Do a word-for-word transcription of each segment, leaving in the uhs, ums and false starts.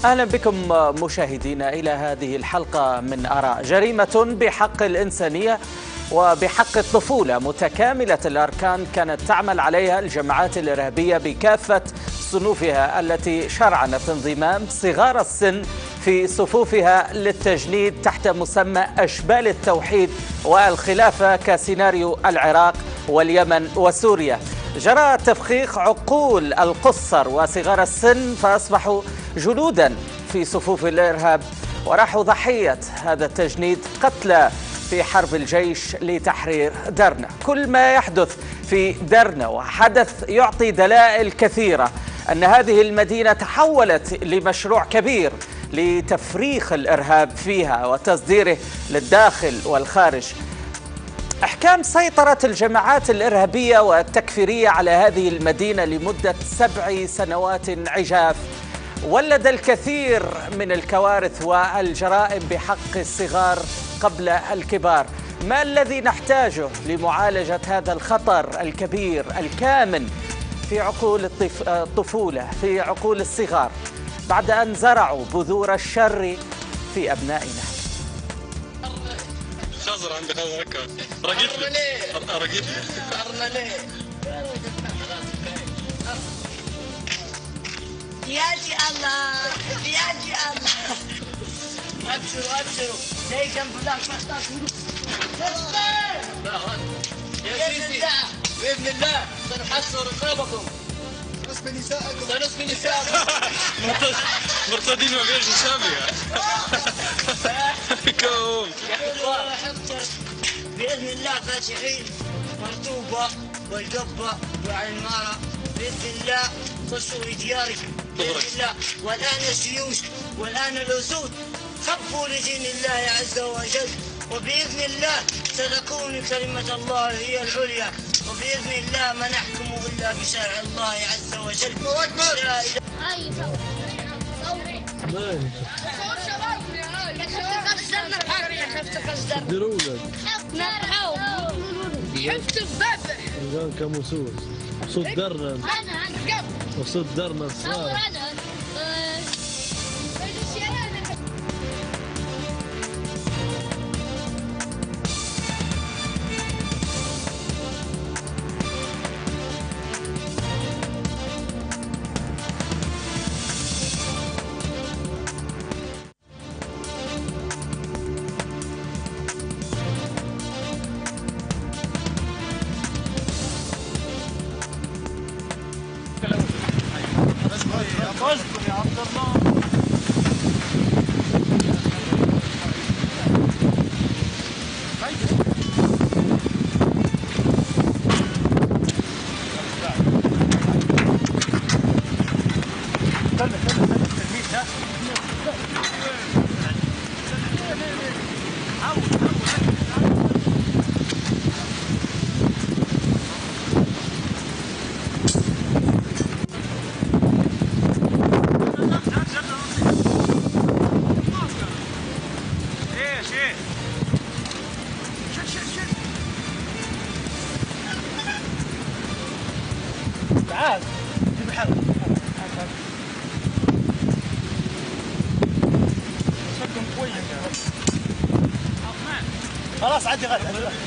أهلا بكم مشاهدينا إلى هذه الحلقة من آراء. جريمة بحق الإنسانية وبحق الطفولة متكاملة الأركان كانت تعمل عليها الجماعات الإرهابية بكافة صنوفها التي شرعنت انضمام صغار السن في صفوفها للتجنيد تحت مسمى أشبال التوحيد والخلافة كسيناريو العراق واليمن وسوريا. جرى تفخيخ عقول القُصّر وصغار السن فأصبحوا جنودا في صفوف الإرهاب وراحوا ضحية هذا التجنيد قتلى في حرب الجيش لتحرير درنا. كل ما يحدث في درنا وحدث يعطي دلائل كثيرة أن هذه المدينة تحولت لمشروع كبير لتفريخ الإرهاب فيها وتصديره للداخل والخارج. أحكام سيطرة الجماعات الإرهابية والتكفيرية على هذه المدينة لمدة سبع سنوات عجاف ولد الكثير من الكوارث والجرائم بحق الصغار قبل الكبار. ما الذي نحتاجه لمعالجة هذا الخطر الكبير الكامن في عقول الطفولة، في عقول الصغار، بعد أن زرعوا بذور الشر في أبنائنا؟ خضر عندي خضر هكا رقيت لي رقيت لي ياجي الله ياجي الله ابشروا ابشروا زي جنب الله باذن الله سنحصر رقابكم سنسبي نساءكم سنسبي نساءكم مرتدين ما بيش شامية كوم بإذن الله فاتحين مرطوبة والقبة وعمارة بإذن الله خشوا لدياركم بإذن الله. والآن الجيوش والآن الأسود خفوا لدين الله عز وجل وبإذن الله ستكون كلمة الله هي العليا وبإذن الله ما نحكم إلا بشرع الله عز وجل. لا إله درولك شفت الذبح كان كموسوس صوت درنا وصوت درنا صار اصبر يا عبد الله. تعال جيب الحلقة شكم كويس خلاص عدي غادي عدي غادي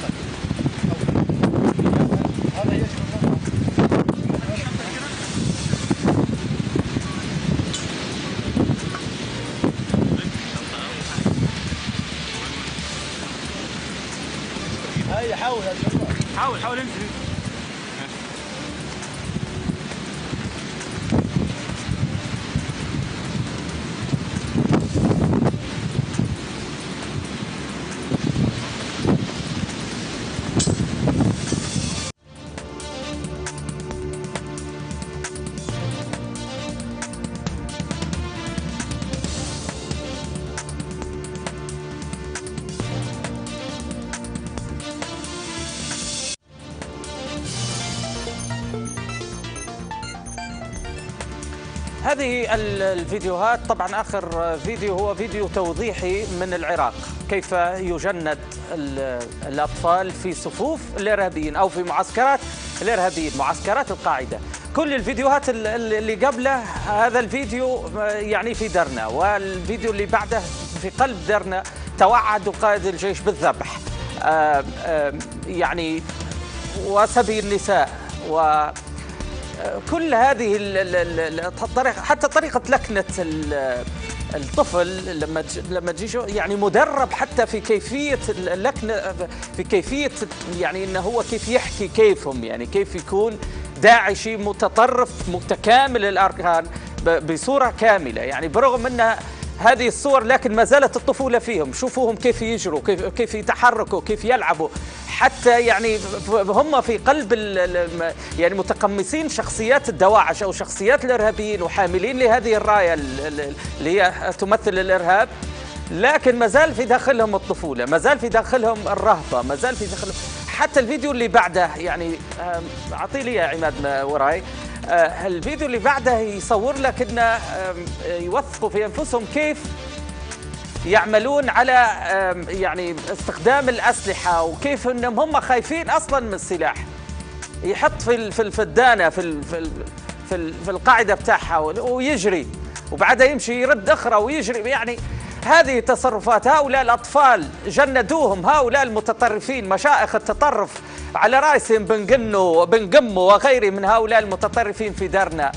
هذا يشكر هاي حاول حاول حاول انزل. هذه الفيديوهات طبعا آخر فيديو هو فيديو توضيحي من العراق، كيف يجند الأطفال في صفوف الإرهابيين أو في معسكرات الإرهابيين، معسكرات القاعدة. كل الفيديوهات اللي قبله، هذا الفيديو يعني في درنا، والفيديو اللي بعده في قلب درنا توعد قائد الجيش بالذبح آآ آآ يعني وسبي النساء، وكل هذه الطريقة، حتى طريقة لكنة الطفل لما لما تجي يعني مدرب حتى في كيفية اللكنة، في كيفية يعني انه هو كيف يحكي كيفهم، يعني كيف يكون داعشي متطرف متكامل الاركان بصورة كاملة، يعني برغم ان هذه الصور لكن ما زالت الطفولة فيهم. شوفوهم كيف يجروا، كيف كيف يتحركوا، كيف يلعبوا، حتى يعني هم في قلب يعني متقمصين شخصيات الدواعش او شخصيات الارهابيين وحاملين لهذه الراية اللي هي تمثل الارهاب، لكن ما زال في داخلهم الطفولة، ما زال في داخلهم الرهبة، ما زال في داخلهم. حتى الفيديو اللي بعده يعني اعطي لي يا عماد وراي، الفيديو اللي بعده يصور لك انه يوثقوا في انفسهم كيف يعملون على يعني استخدام الاسلحه، وكيف انهم هم خايفين اصلا من السلاح. يحط في في الفدانه في في في القاعده بتاعها ويجري، وبعدها يمشي يرد اخرى ويجري. يعني هذه تصرفات هؤلاء الاطفال، جندوهم هؤلاء المتطرفين مشائخ التطرف على راسهم بن قنو وبن قمو وغيره من هؤلاء المتطرفين في درنا.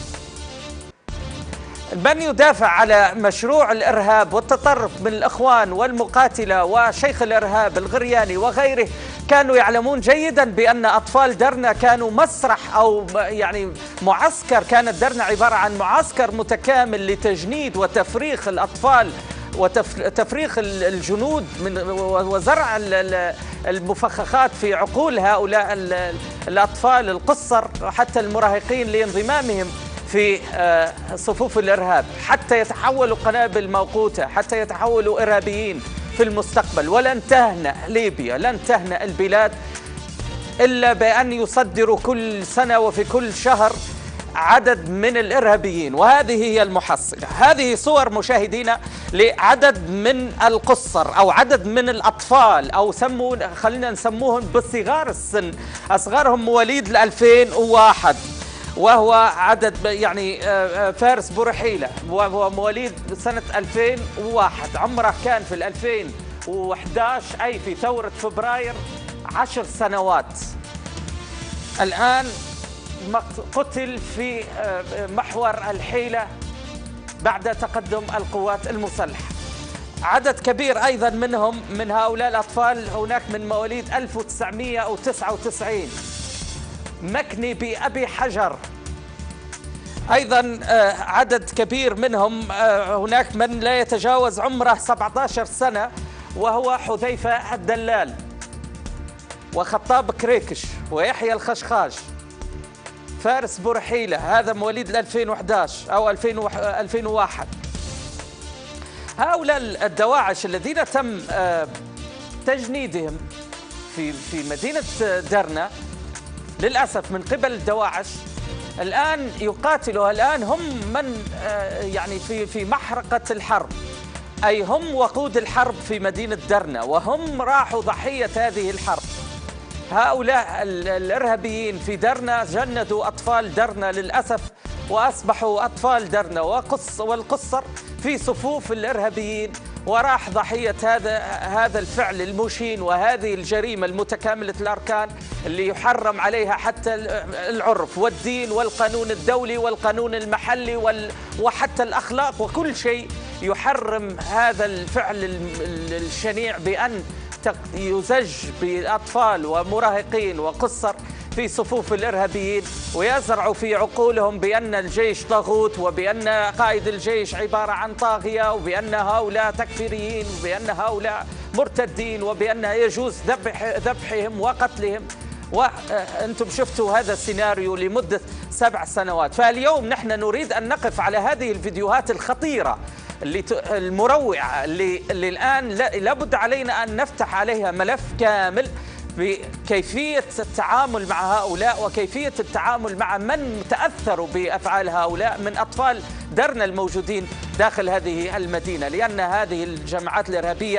من يدافع على مشروع الارهاب والتطرف من الاخوان والمقاتله وشيخ الارهاب الغرياني وغيره كانوا يعلمون جيدا بان اطفال درنا كانوا مسرح او يعني معسكر، كانت درنا عباره عن معسكر متكامل لتجنيد وتفريخ الاطفال وتفريخ الجنود من وزرع المفخخات في عقول هؤلاء الأطفال القصر حتى المراهقين لانضمامهم في صفوف الإرهاب، حتى يتحولوا قنابل موقوتة، حتى يتحولوا إرهابيين في المستقبل. ولن تهنأ ليبيا، لن تهنأ البلاد إلا بأن يصدروا كل سنة وفي كل شهر عدد من الإرهابيين، وهذه هي المحصلة. هذه صور مشاهدينا لعدد من القصر أو عدد من الأطفال، أو سموا خلينا نسموهم بصغار السن، أصغرهم مواليد ألفين وواحد، وهو عدد يعني فارس بورحيلة وهو مواليد سنة ألفين وواحد، عمره كان في ألفين وأحد عشر أي في ثورة فبراير عشر سنوات. الآن قتل في محور الحيلة بعد تقدم القوات المسلحة. عدد كبير أيضا منهم من هؤلاء الأطفال هناك من مواليد ألف وتسعمئة وتسعة وتسعين، مكني بأبي حجر. أيضا عدد كبير منهم هناك من لا يتجاوز عمره سبعة عشر سنة، وهو حذيفة الدلال وخطاب كريكش ويحيى الخشخاش. فارس بورحيلة هذا مواليد ألفين وأحد عشر أو ألفين وواحد. هؤلاء الدواعش الذين تم تجنيدهم في في مدينة درنا للأسف من قبل الدواعش، الآن يقاتلوا، الآن هم من يعني في في محرقة الحرب، أي هم وقود الحرب في مدينة درنا، وهم راحوا ضحية هذه الحرب. هؤلاء الإرهابيين في درنا جندوا أطفال درنا للأسف، وأصبحوا أطفال درنا وقص والقصر في صفوف الإرهابيين، وراح ضحية هذا هذا الفعل المشين وهذه الجريمة المتكاملة الأركان اللي يحرم عليها حتى العرف والدين والقانون الدولي والقانون المحلي وال وحتى الأخلاق، وكل شيء يحرم هذا الفعل الشنيع بأن يزج بأطفال ومراهقين وقصر في صفوف الإرهابيين، ويزرع في عقولهم بأن الجيش طاغوت، وبأن قائد الجيش عبارة عن طاغية، وبأن هؤلاء تكفيريين، وبأن هؤلاء مرتدين، وبأن يجوز ذبح ذبحهم وقتلهم. وأنتم شفتوا هذا السيناريو لمدة سبع سنوات. فاليوم نحن نريد أن نقف على هذه الفيديوهات الخطيرة اللي المروعة اللي, اللي الآن لابد علينا أن نفتح عليها ملف كامل بكيفية التعامل مع هؤلاء، وكيفية التعامل مع من تأثروا بأفعال هؤلاء من أطفال درنا الموجودين داخل هذه المدينة، لأن هذه الجماعات الإرهابية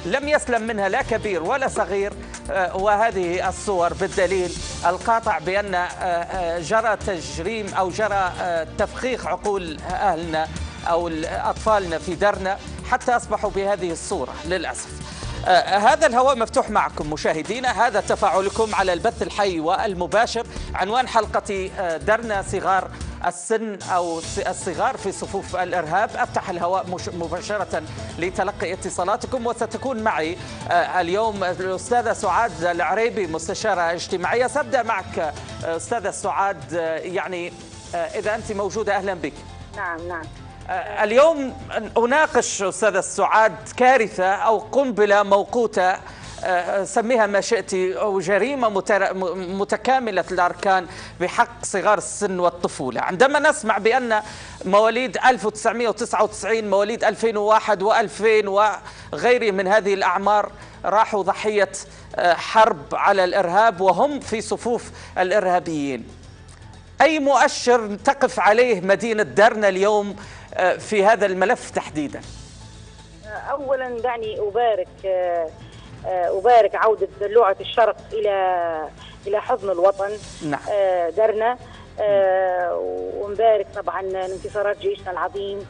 لم يسلم منها لا كبير ولا صغير، وهذه الصور بالدليل القاطع بأن جرى تجريم أو جرى تفخيخ عقول أهلنا أو أطفالنا في درنا حتى أصبحوا بهذه الصورة للأسف. آه هذا الهواء مفتوح معكم مشاهدينا، هذا تفاعلكم على البث الحي والمباشر. عنوان حلقة آه درنا صغار السن أو الصغار في صفوف الإرهاب. أفتح الهواء مباشرة لتلقي اتصالاتكم، وستكون معي آه اليوم الأستاذة سعاد العريبي مستشارة اجتماعية. سأبدأ معك آه أستاذة سعاد، آه يعني آه إذا أنت موجودة أهلا بك. نعم نعم. اليوم أناقش أستاذة سعاد كارثة أو قنبلة موقوتة، سميها ما شئت، أو جريمة متكاملة الأركان بحق صغار السن والطفولة. عندما نسمع بأن مواليد ألف وتسعمئة وتسعة وتسعين، مواليد ألفين وواحد وألفين وغيره من هذه الأعمار راحوا ضحية حرب على الإرهاب وهم في صفوف الإرهابيين، أي مؤشر تقف عليه مدينة درنا اليوم في هذا الملف تحديدا؟ أولا دعني أبارك أبارك عودة لوعة الشرق إلى إلى حضن الوطن. نعم. درنا، ونبارك طبعا انتصارات جيشنا العظيم،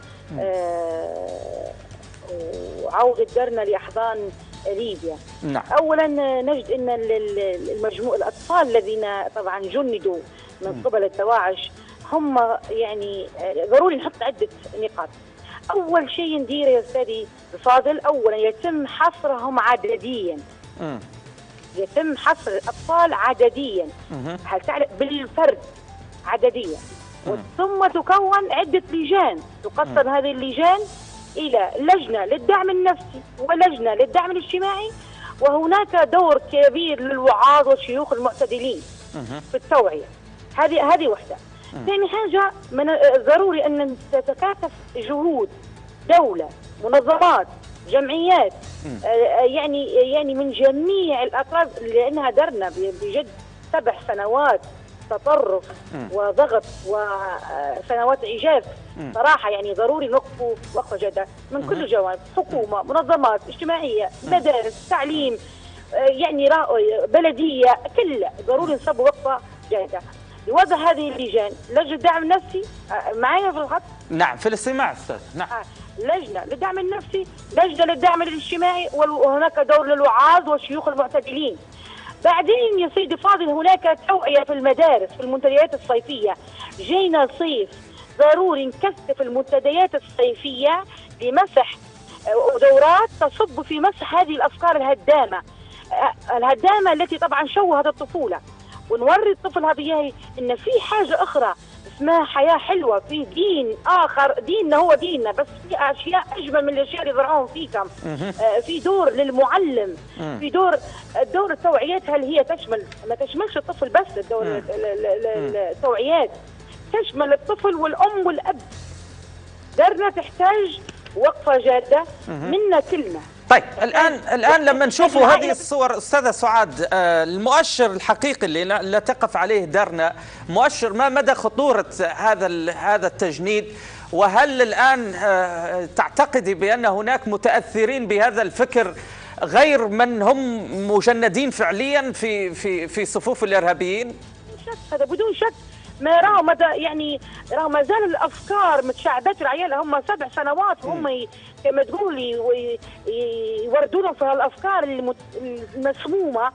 وعودة درنا لأحضان ليبيا. نعم. أولا نجد أن المجموع الأطفال الذين طبعا جندوا من قبل التواعش هم يعني ضروري نحط عدة نقاط. أول شيء ندير يا أستاذي فاضل، أولا يتم حصرهم عدديا. م. يتم حصر الأطفال عدديا، هل تعلم بالفرد عدديا، ثم تكون عدة لجان تقسم هذه اللجان إلى لجنة للدعم النفسي ولجنة للدعم الاجتماعي، وهناك دور كبير للوعاظ والشيوخ المعتدلين في التوعية. هذه هذه وحدة. ثاني حاجة من ضروري أن تتكاتف جهود دولة، منظمات، جمعيات، يعني يعني من جميع الأطراف، لأنها درنا بجد سبع سنوات تطرف وضغط وسنوات عجاف صراحة. يعني ضروري نوقفوا وقفة جادة من كل الجوانب، حكومة، منظمات اجتماعية، مدارس، تعليم، يعني بلدية، كل ضروري نصبوا وقفة جادة لوضع هذه اللجان. لجنة الدعم النفسي معايا في الخط؟ نعم في الاستماع أستاذ. نعم. آه. لجنة للدعم النفسي، لجنة للدعم الاجتماعي، وهناك دور للوعاظ والشيوخ المعتدلين. بعدين يا سيدي فاضل هناك توعية في المدارس في المنتديات الصيفية. جينا صيف، ضروري نكثف المنتديات الصيفية لمسح ودورات تصب في مسح هذه الأفكار الهدامة الهدامة التي طبعا شوهت الطفولة، ونوري الطفل هذه ان في حاجه اخرى اسمها حياه حلوه، في دين اخر، ديننا هو ديننا، بس في اشياء اجمل من الاشياء اللي زرعوهم فيكم. آه في دور للمعلم، في دور دور التوعيات. هل هي تشمل، ما تشملش الطفل بس، الدور التوعيات تشمل الطفل والام والاب. درنا تحتاج وقفه جاده منا كلنا. طيب الآن الآن لما نشوفوا هذه الصور أستاذة سعاد، المؤشر الحقيقي اللي لا تقف عليه درنا، مؤشر ما مدى خطورة هذا هذا التجنيد؟ وهل الآن تعتقدي بأن هناك متأثرين بهذا الفكر غير من هم مجندين فعليا في في في صفوف الإرهابيين؟ هذا بدون شك. ما راهو مدى يعني راهو ما زال الافكار متشعبات العيال، هم سبع سنوات وهم كما تقولي يوردون في هالافكار المسمومه.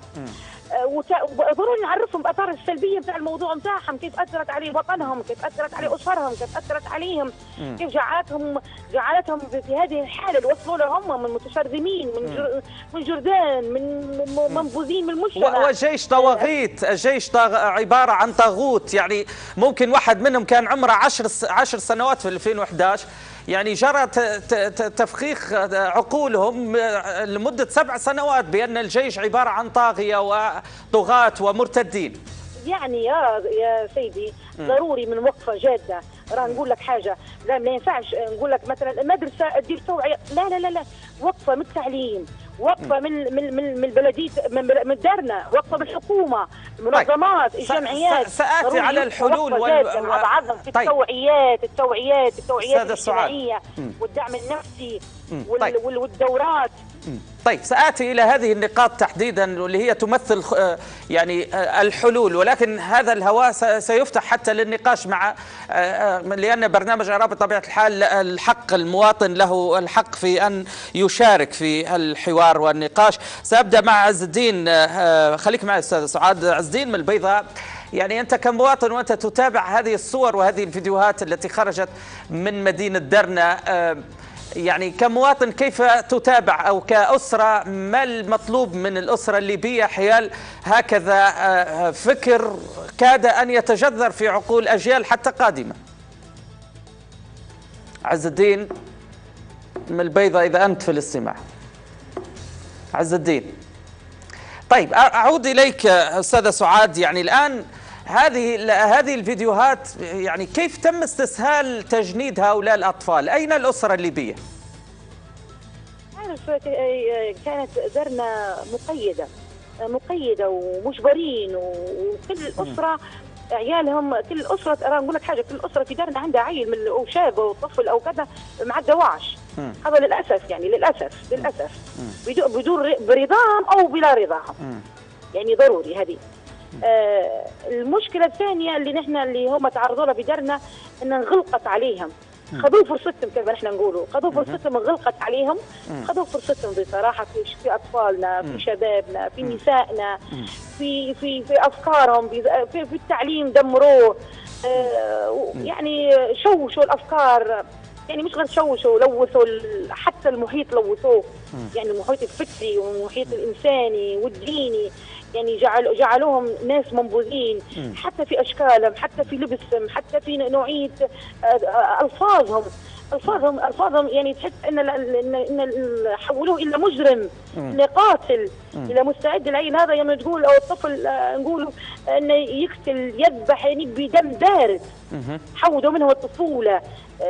وضروري نعرفهم باثار السلبيه نتاع الموضوع نتاعهم، كيف اثرت على وطنهم، كيف اثرت على اسرهم، كيف اثرت عليهم، كيف جعلتهم جعلتهم في هذه الحاله اللي وصلوا لهم من متشرذمين، من جر من جردان، من منبوذين من المجتمع. وجيش طواغيت، الجيش عباره عن طاغوت. يعني ممكن واحد منهم كان عمره عشر عشر سنوات في ألفين وأحد عشر، يعني جرى تفخيخ عقولهم لمدة سبع سنوات بأن الجيش عبارة عن طاغية وطغاة ومرتدين. يعني يا يا سيدي ضروري من وقفة جادة. راه نقول لك حاجة، لا ما ينفعش نقول لك مثلا المدرسة تدير توعية، لا لا لا لا، وقفة من التعليم، وقفة من من من البلدية، من من دارنا، وقفة بالحكومة، المنظمات، الجمعيات. سآتي على الحلول وال... مع بعضهم في طيب. التوعيات، التوعيات، التوعيات الاجتماعية والدعم النفسي وال... طيب. والدورات. طيب سآتي إلى هذه النقاط تحديدا واللي هي تمثل يعني الحلول، ولكن هذا الهواء سيفتح حتى للنقاش مع، لأن برنامج آراء بطبيعة الحال الحق المواطن له الحق في أن يشارك في الحوار والنقاش. سأبدأ مع عز الدين، خليك معي أستاذ سعاد. عز الدين من البيضاء، يعني أنت كمواطن وأنت تتابع هذه الصور وهذه الفيديوهات التي خرجت من مدينة درنا، يعني كمواطن كيف تتابع أو كأسرة ما المطلوب من الأسرة الليبية حيال هكذا فكر كاد أن يتجذر في عقول أجيال حتى قادمة؟ عز الدين من البيضاء إذا أنت في الاستماع. عز الدين، طيب أعود إليك أستاذة سعاد. يعني الآن هذه هذه الفيديوهات، يعني كيف تم استسهال تجنيد هؤلاء الأطفال؟ أين الأسرة الليبية؟ كانت درنا مقيدة مقيدة ومجبرين، وكل أسرة عيالهم، كل أسرة أنا نقول لك حاجة، كل أسرة في درنا عندها عيل من أو شاب أو طفل أو كذا مع الدواعش. هذا للأسف، يعني للأسف للأسف بدون برضاهم أو بلا رضاهم، يعني ضروري هذه. آه المشكلة الثانية اللي نحن اللي هم تعرضوا لها بدرنا ان انغلقت عليهم، خذوا فرصتهم كما نحن نقولوا، خذوا فرصتهم انغلقت عليهم، خذوا فرصتهم بصراحة في في اطفالنا، في شبابنا، في نسائنا، في في في افكارهم، في, في التعليم دمروه. آه يعني شوشوا الافكار، يعني مش غير شوشوا، لوثوا حتى المحيط، لوثوه، يعني المحيط الفكري والمحيط الانساني والديني، يعني جعل جعلوهم ناس منبوذين حتى في اشكالهم، حتى في لبسهم، حتى في نوعيه الفاظهم الفاظهم الفاظهم يعني تحس ان ان حولوه الى مجرم، الى قاتل، الى مستعد العين. هذا يوم تقول او الطفل نقولوا انه يقتل يذبح يعني بدم بارد، حودوا منه الطفوله،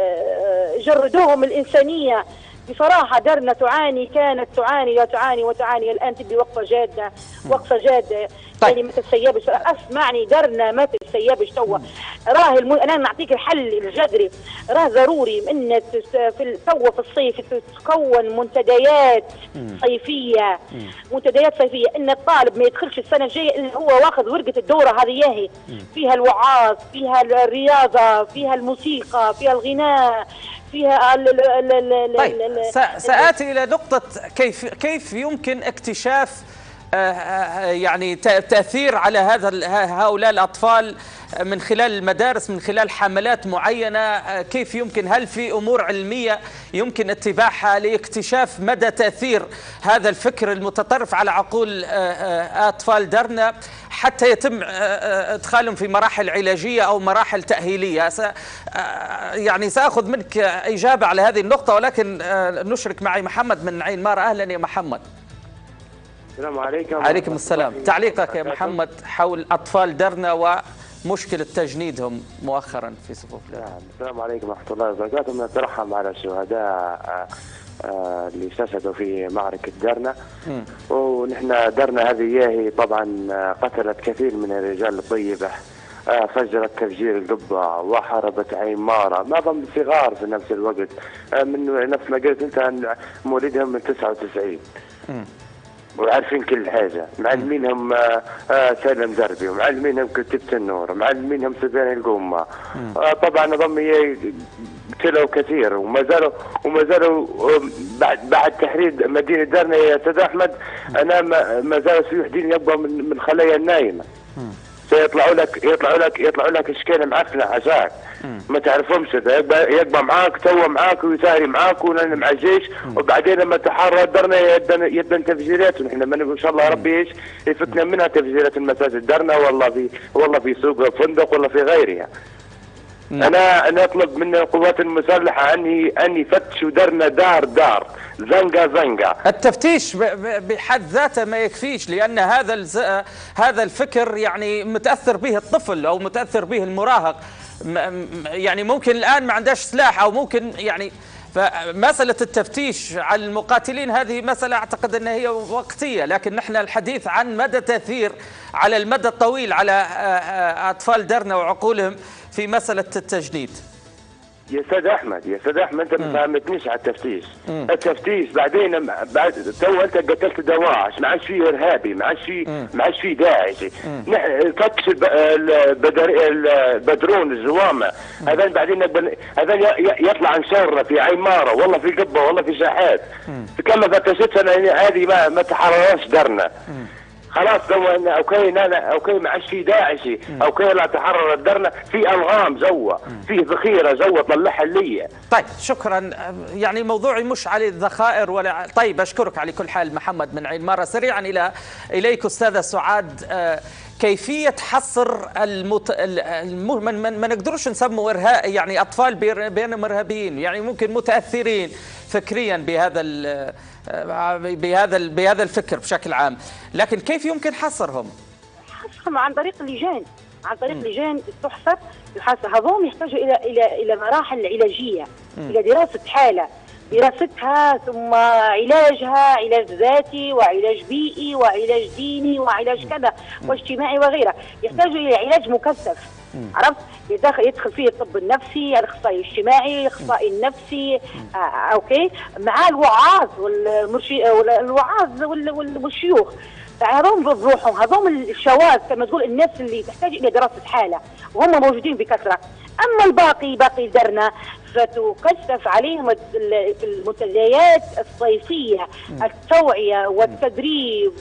جردوهم الانسانيه. بصراحة درنا تعاني، كانت تعاني وتعاني وتعاني، الآن تبي وقفة جادة، وقفة جادة. طيب. يعني ما تتسيبش، اسمعني، درنا ما تتسيبش توا. راه الم... انا نعطيك الحل الجذري، راه ضروري ان في توا في الصيف تكون منتديات صيفية، منتديات صيفية، ان الطالب ما يدخلش السنة الجاية الا هو واخذ ورقة الدورة هذه، ياهي فيها الوعاظ، فيها الرياضة، فيها الموسيقى، فيها الغناء، فيها ال ال ال طيب سآتي إلى نقطة كيف كيف يمكن اكتشاف يعني تأثير على هذا هؤلاء الأطفال من خلال المدارس، من خلال حملات معينة. كيف يمكن، هل في أمور علمية يمكن اتباعها لاكتشاف مدى تأثير هذا الفكر المتطرف على عقول أطفال درنا حتى يتم إدخالهم في مراحل علاجية أو مراحل تأهيلية؟ يعني سأخذ منك إجابة على هذه النقطة، ولكن نشرك معي محمد من عين مارة. أهلا يا محمد. السلام عليكم. عليكم السلام. تعليقك يا محمد حول أطفال درنا ومشكلة تجنيدهم مؤخرا في صفوف الإرهاب. السلام عليكم ورحمة الله وبركاته. نترحم على الشهداء اللي استشهدوا في معركة درنا، ونحن درنا هذه ياهي طبعا قتلت كثير من الرجال الطيبة، فجرت تفجير القبة وحاربت عين مارة، معظم الصغار في نفس الوقت، من نفس ما قلت انت مولدهم من تسعة وتسعين وعارفين كل حاجة، معلمينهم آه آه سالم دربي، ومعلمينهم كتيبة النور، ومعلمينهم سبيان القمة. آه طبعا نظام قتلوا كثير، وما زالوا وما زالوا بعد بعد تحرير مدينة درنا يا استاذ احمد، انا ما زالوا سيوحدين يبقى من من الخلايا النايمة. سيطلعوا لك يطلعوا لك يطلعوا لك اشكال معفنه عشاك ما تعرفهمش، يبقى يبقى معاك تو معاك ويساري معاك ونحن مع الجيش، وبعدين لما تحرر درنا يبدا يبدا تفجيرات، ونحن ان شاء الله ربي ايش يفكنا منها تفجيرات المساجد درنا، والله في والله في سوق فندق ولا في غيرها. انا انا اطلب من القوات المسلحه ان ان يفتشوا درنا دار دار، زنقه زنقه. التفتيش بحد ذاته ما يكفيش، لان هذا هذا الفكر يعني متاثر به الطفل او متاثر به المراهق، يعني ممكن الان ما عندهاش سلاح او ممكن يعني، فمساله التفتيش على المقاتلين هذه مساله اعتقد انها هي وقتيه، لكن نحن الحديث عن مدى تاثير على المدى الطويل على اطفال درنا وعقولهم في مساله التجنيد. يا استاذ احمد يا استاذ احمد انت ما فهمتنيش على التفتيش. التفتيش بعدين بعد تو انت قتلت دواعش، ما عادش فيه ارهابي، ما عادش فيه ما عادش فيه داعشي. فتش البدرون الزوامه هذا بعدين هذا يطلع نشر في عماره والله في قبه والله في ساحات. كما فتشت انا هذه ما ما تحررش درنا. خلاص لو اوكي انا اوكي ما عادش في داعشي اوكي لا تحرر الدرنا في الغام زوه في ذخيره زوه طلعها لي. طيب شكرا. يعني موضوعي مش على الذخائر ولا طيب اشكرك على كل حال محمد من عين مارة. سريعا الى اليك استاذه سعاد، كيفية حصر المت... الم... من... من... ما نقدروش نسموا إرهاب يعني أطفال بينهم إرهابيين، يعني ممكن متأثرين فكريا بهذا ال... بهذا ال... بهذا الفكر بشكل عام، لكن كيف يمكن حصرهم؟ حصرهم عن طريق اللجان، عن طريق لجان تحصر الحصر. هذول يحتاجوا إلى إلى إلى مراحل علاجية، إلى دراسة حالة، دراستها ثم علاجها، علاج ذاتي وعلاج بيئي وعلاج ديني وعلاج كذا واجتماعي وغيره. يحتاج الى علاج مكثف، عرفت؟ يدخل يدخل فيه الطب النفسي، الاخصائي الاجتماعي، الاخصائي النفسي، آه اوكي، مع الوعاظ والمرشي والوعاظ والشيوخ. هذول بروحهم، هذول الشواذ كما تقول، الناس اللي تحتاج الى دراسه حاله وهم موجودين بكثره. اما الباقي باقي درنا فتكثف عليهم المنتديات الصيفيه، التوعيه والتدريب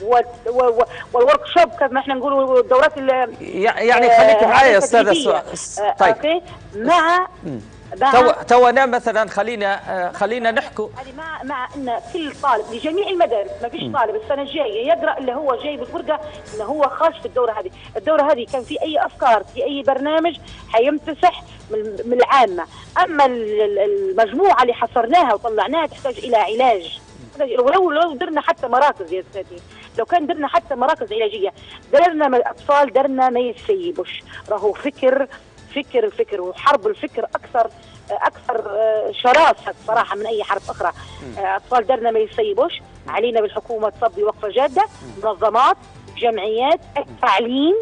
والورك شوب كما احنا نقول، الدورات يعني خليك معايا استاذه سعاد. طيب اوكي مع تو تونا مثلا خلينا خلينا نحكوا يعني مع مع ان كل طالب لجميع المدارس، ما فيش طالب السنه الجايه يقرا اللي هو جايب الفرقه انه هو خاش في الدوره هذه. الدوره هذه كان في اي افكار في اي برنامج حيمتسح من العامه. اما المجموعه اللي حصرناها وطلعناها تحتاج الى علاج، ولو لو درنا حتى مراكز يا استاذي، لو كان درنا حتى مراكز علاجيه، درنا اطفال درنا ما يسيبوش، راهو فكر فكر الفكر وحرب الفكر اكثر اكثر شراسه صراحه من اي حرب اخرى. اطفال درنا ما يسيبوش، علينا بالحكومه تصبي وقفه جاده، منظمات، جمعيات، التعليم،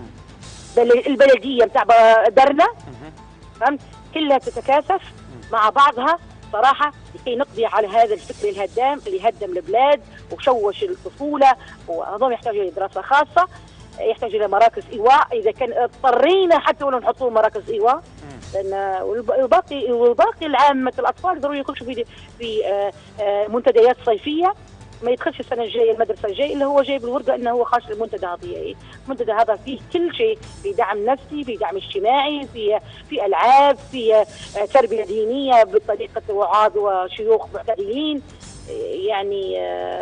البلديه بتاع درنا، فهمت؟ كلها تتكاثف مع بعضها صراحه لكي نقضي على هذا الفكر الهدام اللي هدم البلاد وشوش الطفوله. وهذول يحتاجوا الى دراسه خاصه، يحتاج الى مراكز ايواء اذا كان اضطرينا حتى ولو نحطوا مراكز ايواء، لان والباقي والباقي العامه الاطفال ضروري يخشوا في في منتديات صيفيه. ما يدخلش السنه الجايه المدرسه الجايه اللي هو جايب الورقه انه هو خاش المنتدى هذه. المنتدى هذا فيه كل شيء، في دعم نفسي، في دعم اجتماعي، في في العاب، في تربيه دينيه بطريقه وعاظ وشيوخ معتدلين. يعني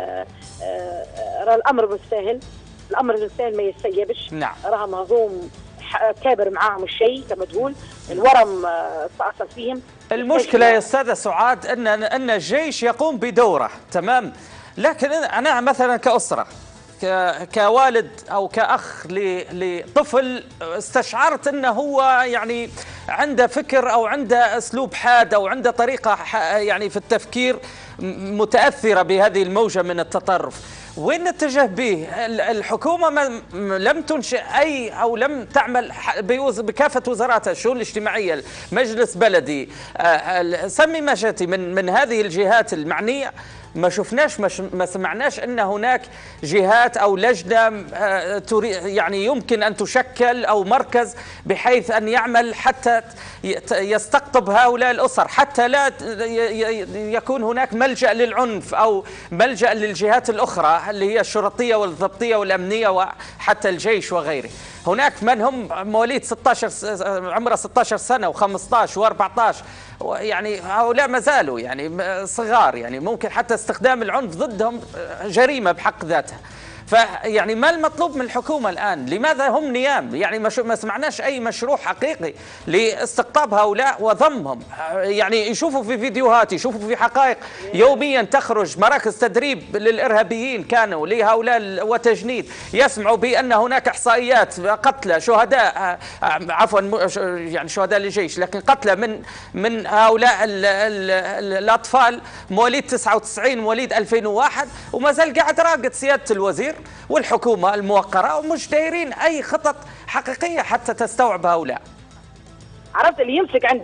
راه الامر بالسهل، الامر بالسهل ما يتسيبش. نعم. راه مهضوم كابر معاهم الشيء كما تقول، الورم استأصل فيهم. المشكله يا استاذه سعاد ان ان الجيش يقوم بدوره، تمام، لكن انا مثلا كاسره كوالد او كاخ لطفل استشعرت انه هو يعني عنده فكر او عنده اسلوب حاد او عنده طريقه يعني في التفكير متاثره بهذه الموجه من التطرف، وين نتجه به؟ الحكومه ما لم تنشئ اي او لم تعمل بكافه وزاراتها، الشؤون الاجتماعيه، مجلس بلدي، سمي ما شئت من من هذه الجهات المعنيه. ما شفناش ما سمعناش ان هناك جهات او لجنه يعني يمكن ان تشكل او مركز بحيث ان يعمل حتى يستقطب هؤلاء الاسر، حتى لا يكون هناك ملجأ للعنف او ملجأ للجهات الاخرى اللي هي الشرطيه والضبطيه والامنيه وحتى الجيش وغيره. هناك من هم مواليد ستة عشر عمره ستة عشر سنه وخمسة عشر وأربعة عشر، يعني هؤلاء ما زالوا يعني صغار، يعني ممكن حتى استخدام العنف ضدهم جريمه بحق ذاتها. فيعني ما المطلوب من الحكومه الان؟ لماذا هم نيام؟ يعني ما سمعناش اي مشروع حقيقي لاستقطاب هؤلاء وضمهم. يعني يشوفوا في فيديوهات، يشوفوا في حقائق يوميا تخرج مراكز تدريب للارهابيين كانوا لهؤلاء وتجنيد، يسمعوا بان هناك احصائيات قتلى شهداء، عفوا يعني شهداء للجيش، لكن قتلى من من هؤلاء ال ال ال الاطفال مواليد تسعة وتسعين مواليد ألفين وواحد، وما زال قاعد راقد سياده الوزير والحكومة الموقرة ومش دايرين أي خطط حقيقية حتى تستوعب هؤلاء. عرفت اللي يمسك عندنا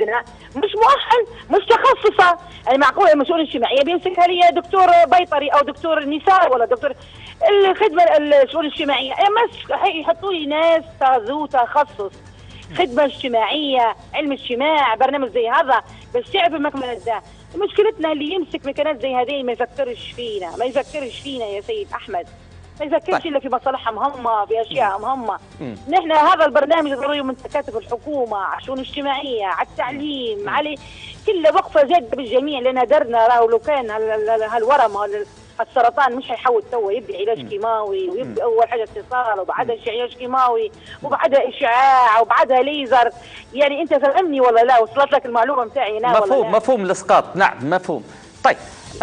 مش مؤهل، مش تخصصه. يعني معقول المسؤول الاجتماعيه بيمسكها لي دكتور بيطري او دكتور نساء ولا دكتور الخدمه الشؤون الاجتماعيه، بس يحطوا لي ناس ذو تخصص، خدمه اجتماعيه، علم اجتماع، برنامج زي هذا، بس تعرف المكمنه ده. مشكلتنا اللي يمسك مكانات زي هذه ما يفكرش فينا، ما يفكرش فينا يا سيد احمد، ما يفكرش الا في مصالحهم هم، في اشيائهم هم. نحن هذا البرنامج ضروري من تكاتف الحكومه على الشؤون الاجتماعيه، على التعليم، على كل وقفه جاده بالجميع، لان درنا راهو لو كان هالورم السرطان مش هيحول توا، يبدا علاج كيماوي، ويبدا اول حاجه اتصال، وبعدها علاج كيماوي، وبعدها اشعاع، وبعدها ليزر. يعني انت فهمني ولا لا؟ وصلت لك المعلومه بتاعي هنا ولا مفهوم؟ لا؟ مفهوم الاسقاط، نعم مفهوم. طيب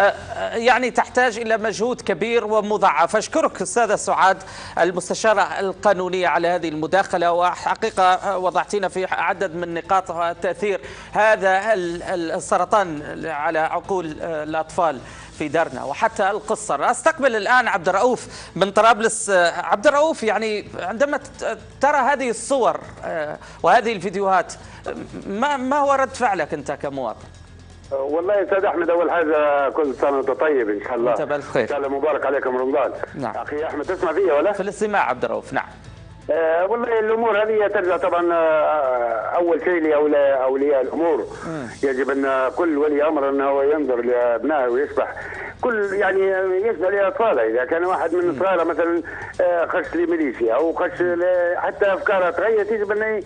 يعني تحتاج إلى مجهود كبير ومضاعف. أشكرك أستاذة سعاد المستشارة القانونية على هذه المداخلة، وحقيقة وضعتينا في عدد من نقاط تأثير هذا السرطان على عقول الأطفال في دارنا وحتى القصر. أستقبل الآن عبد الرؤوف من طرابلس. عبد الرؤوف، يعني عندما ترى هذه الصور وهذه الفيديوهات ما ما هو رد فعلك أنت كمواطن؟ والله يا استاذ احمد، اول حاجه كل سنه وانت طيب ان شاء الله. انت بالخير. ان شاء الله مبارك عليكم رمضان. نعم. اخي احمد تسمع فيا ولا؟ في الاستماع عبد الرؤوف. نعم. آه والله الامور هذه ترجع طبعا آه اول شيء لاولياء اولياء الامور. مم. يجب ان كل ولي امر انه ينظر لابنائه ويسبح كل يعني يسبح لاطفاله. اذا كان واحد من اطفاله مثلا آه خش لميليشيا او خش حتى افكاره تغيرت، يجب انه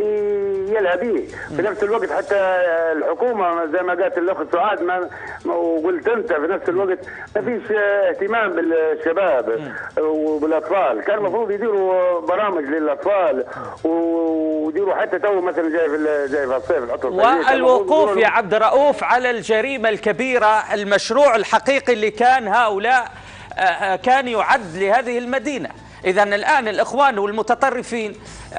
يلهى به. في نفس الوقت حتى الحكومه زي ما قالت الاخت سعاد ما وقلت انت، في نفس الوقت ما فيش اهتمام بالشباب وبالاطفال. كان المفروض يديروا برامج للاطفال ويديروا حتى تو مثلا جاي في جاي في الصيف العطله. والوقوف يا عبد الرؤوف على الجريمه الكبيره، المشروع الحقيقي اللي كان هؤلاء كان يعد لهذه المدينه. إذا الآن الإخوان والمتطرفين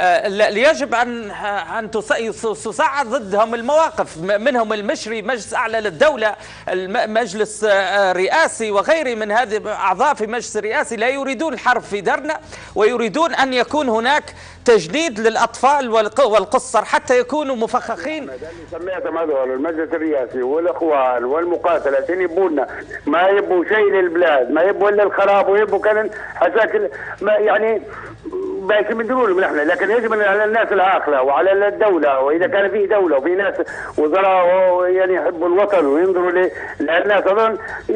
يجب أن أن تصعد ضدهم المواقف، منهم المشري مجلس أعلى للدولة، مجلس رئاسي وغيره من هذه أعضاء في مجلس الرئاسي لا يريدون الحرب في درنا، ويريدون أن يكون هناك تجنيد للأطفال والقصر حتى يكونوا مفخخين. هذا اللي سميتهم هذول المجلس الرئاسي والإخوان والمقاتلة عشان يبونا، ما يبوا شيء للبلاد، ما يبوا إلا الخراب، ويبوا كان حساك يعني باش يمدروا لهم نحن. لكن يجب على الناس العاقله وعلى الدوله، واذا كان في دوله وفي ناس وزراء يعني يحبوا الوطن وينظروا للناس، اظن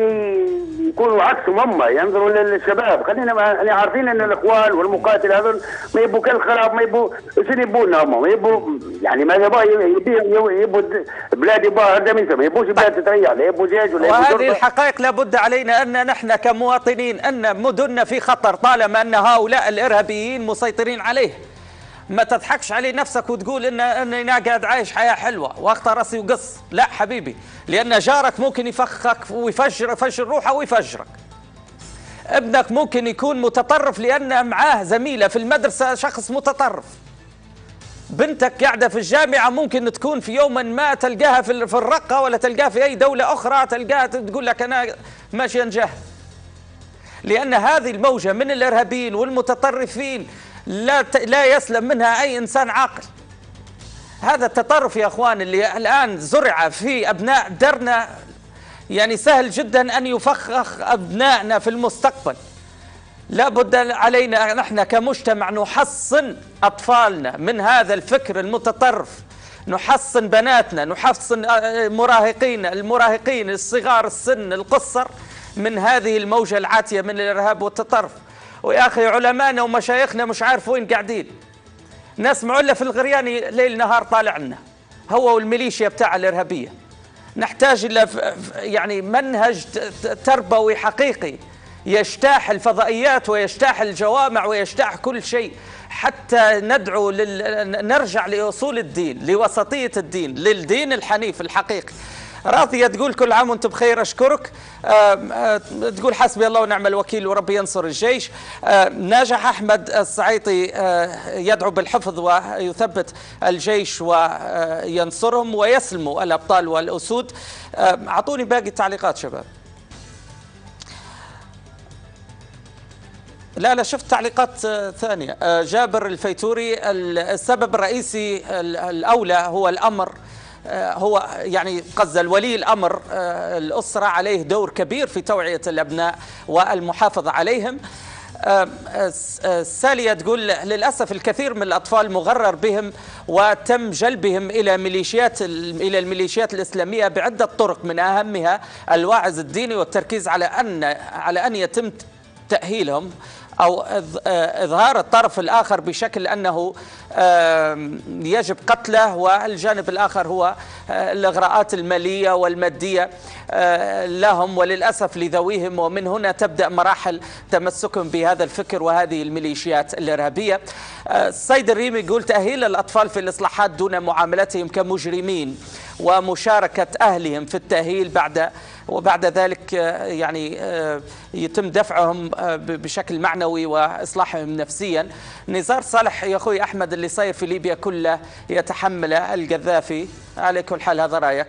يكونوا عكسهم هم، ينظروا للشباب. خلينا احنا عارفين ان الاخوان والمقاتل هذول ما يبوا كل خراب، ما يبوا شنو يبونا هم، ما يبوا يعني ما يبوا يبوا بلاد يبوها هردة، ما يبوش بلاد تتريح، لا يبوا جيش ولا يبوا. وهذه الحقائق لابد علينا ان نحن كمواطنين ان مدننا في خطر طالما ان هؤلاء الارهابيين مسيطرين عليه. ما تضحكش علي نفسك وتقول ان اني قاعد عايش حياه حلوه واخطى راسي وقص، لا حبيبي، لان جارك ممكن يفخك ويفجر يفجر روحه ويفجرك. ابنك ممكن يكون متطرف لان معاه زميله في المدرسه شخص متطرف. بنتك قاعده في الجامعه ممكن تكون في يوم ما تلقاها في الرقه ولا تلقاها في اي دوله اخرى، تلقاها تقول لك انا ماشي انجاه. لأن هذه الموجة من الإرهابيين والمتطرفين لا لا يسلم منها أي إنسان عاقل. هذا التطرف يا أخوان اللي الآن زرع في أبناء درنا، يعني سهل جدا أن يفخخ أبنائنا في المستقبل. لا بد علينا نحن كمجتمع نحصن أطفالنا من هذا الفكر المتطرف، نحصن بناتنا، نحصن مراهقين المراهقين الصغار السن القصر من هذه الموجة العاتية من الإرهاب والتطرف. ويا أخي علمائنا ومشايخنا مش عارف وين قاعدين، نسمعوا إلا في الغرياني ليل نهار طالع لنا هو والميليشيا بتاع الإرهابية. نحتاج إلى يعني منهج تربوي حقيقي يجتاح الفضائيات ويجتاح الجوامع ويجتاح كل شيء، حتى ندعو لل... نرجع لأصول الدين، لوسطية الدين، للدين الحنيف الحقيقي. راضية تقول كل عام وانتم بخير. أشكرك. آآ آآ تقول حسبي الله ونعم الوكيل وربي ينصر الجيش. ناجح أحمد السعيطي يدعو بالحفظ ويثبت الجيش وينصرهم ويسلموا الأبطال والأسود. أعطوني باقي التعليقات شباب. لا لا شفت تعليقات ثانية. جابر الفيتوري السبب الرئيسي الأولى هو الأمر هو يعني قصد الولي الأمر الأسرة عليه دور كبير في توعية الأبناء والمحافظة عليهم. سالية تقول للأسف الكثير من الأطفال مغرر بهم وتم جلبهم إلى ميليشيات إلى الميليشيات الإسلامية بعدة طرق، من أهمها الواعظ الديني والتركيز على أن على أن يتم تأهيلهم أو إظهار الطرف الآخر بشكل أنه يجب قتله، والجانب الآخر هو الإغراءات المالية والمادية لهم وللأسف لذويهم، ومن هنا تبدأ مراحل تمسكهم بهذا الفكر وهذه الميليشيات الإرهابية. السيد الريمي يقول تأهيل الأطفال في الإصلاحات دون معاملتهم كمجرمين ومشاركة أهلهم في التأهيل بعد وبعد ذلك يعني يتم دفعهم بشكل معنوي وإصلاحهم نفسيا. نزار صالح يا أخوي أحمد اللي صاير في ليبيا كله يتحمله القذافي، على كل حال هذا رأيك.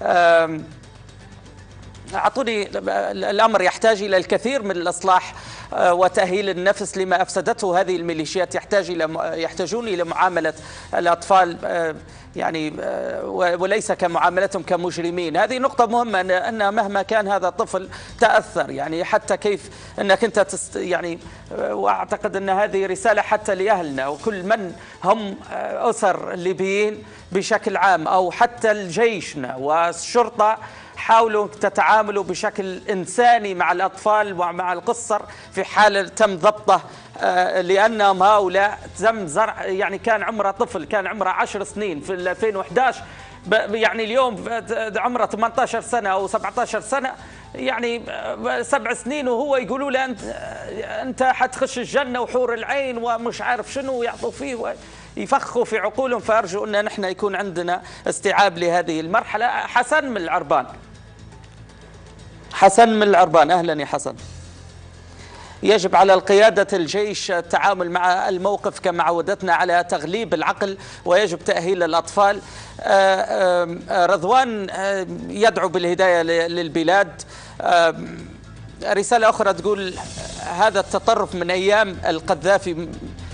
أعطوني الأمر يحتاج إلى الكثير من الإصلاح وتأهيل النفس لما أفسدته هذه الميليشيات، يحتاج إلى يحتاجون إلى معاملة الأطفال يعني وليس كمعاملتهم كمجرمين. هذه نقطة مهمة، أن مهما كان هذا الطفل تأثر، يعني حتى كيف أنك أنت تست يعني، وأعتقد أن هذه رسالة حتى لأهلنا وكل من هم أسر ليبيين بشكل عام أو حتى الجيشنا والشرطة، حاولوا تتعاملوا بشكل إنساني مع الأطفال ومع القصر في حال تم ضبطه، لأنهم هؤلاء تم زرع يعني كان عمره طفل، كان عمره عشر سنين في ألفين وأحد عشر، يعني اليوم عمره ثمانية عشر سنة أو سبعة عشر سنة، يعني سبع سنين وهو يقولوا له أنت أنت حتخش الجنة وحور العين ومش عارف شنو، ويعطوا فيه ويفخوا في عقولهم. فأرجو أن نحن يكون عندنا استيعاب لهذه المرحلة. حسن من العربان، حسن من العربان، أهلا يا حسن. يجب على القيادة الجيش التعامل مع الموقف كما عودتنا على تغليب العقل، ويجب تأهيل الأطفال. رضوان يدعو بالهداية للبلاد. رسالة أخرى تقول هذا التطرف من أيام القذافي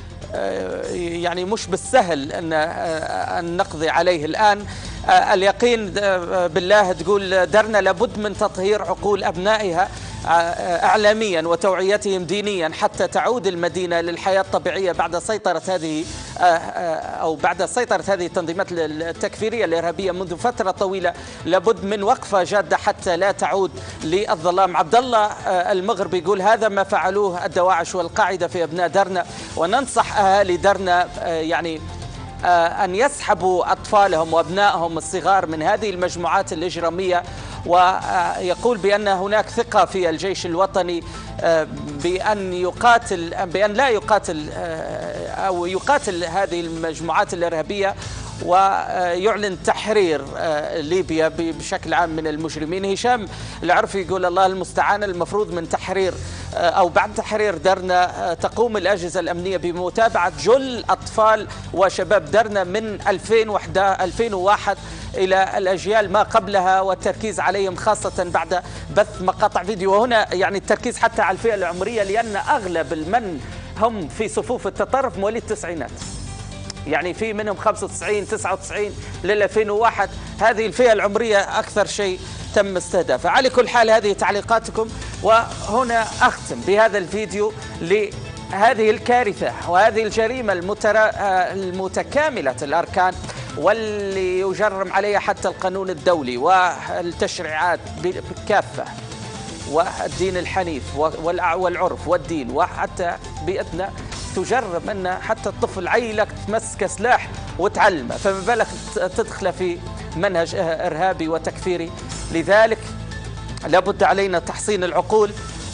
يعني مش بالسهل أن أن نقضي عليه الآن. اليقين بالله تقول درنا لابد من تطهير عقول أبنائها إعلاميا وتوعيتهم دينيا حتى تعود المدينة للحياة الطبيعية بعد سيطرة هذه أو بعد سيطرة هذه التنظيمات التكفيرية الإرهابية منذ فترة طويلة. لابد من وقفة جادة حتى لا تعود للظلام. عبد الله المغربي يقول هذا ما فعلوه الدواعش والقاعدة في أبناء درنا، وننصح أهالي درنا يعني أن يسحبوا أطفالهم وأبنائهم الصغار من هذه المجموعات الإجرامية، ويقول بأن هناك ثقة في الجيش الوطني بأن يقاتل بأن لا يقاتل أو يقاتل هذه المجموعات الإرهابية ويعلن تحرير ليبيا بشكل عام من المجرمين. هشام العرفي يقول الله المستعان، المفروض من تحرير أو بعد تحرير درنا تقوم الأجهزة الأمنية بمتابعة جل أطفال وشباب درنا من ألفين وواحد إلى الأجيال ما قبلها، والتركيز عليهم خاصة بعد بث مقاطع فيديو. وهنا يعني التركيز حتى على الفئة العمرية، لأن أغلب المن هم في صفوف التطرف مواليد التسعينات، يعني في منهم خمسة وتسعين تسعة وتسعين لل ألفين وواحد، هذه الفئة العمرية أكثر شيء تم استهدافها. على كل حال هذه تعليقاتكم، وهنا أختم بهذا الفيديو لهذه الكارثة وهذه الجريمة المتكاملة الأركان واللي يجرم عليها حتى القانون الدولي والتشريعات بكافة والدين الحنيف والعرف والدين، وحتى بيئتنا تجرب أن حتى الطفل عيلك تمسك سلاح وتعلمه، فما بالك تدخل في منهج إرهابي وتكفيري. لذلك لابد علينا تحصين العقول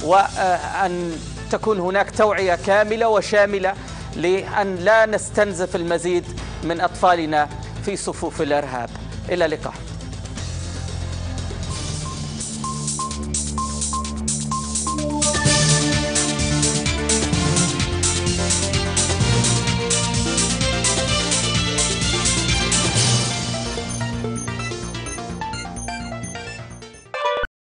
وأن تكون هناك توعية كاملة وشاملة لأن لا نستنزف المزيد من أطفالنا في صفوف الإرهاب. إلى اللقاء.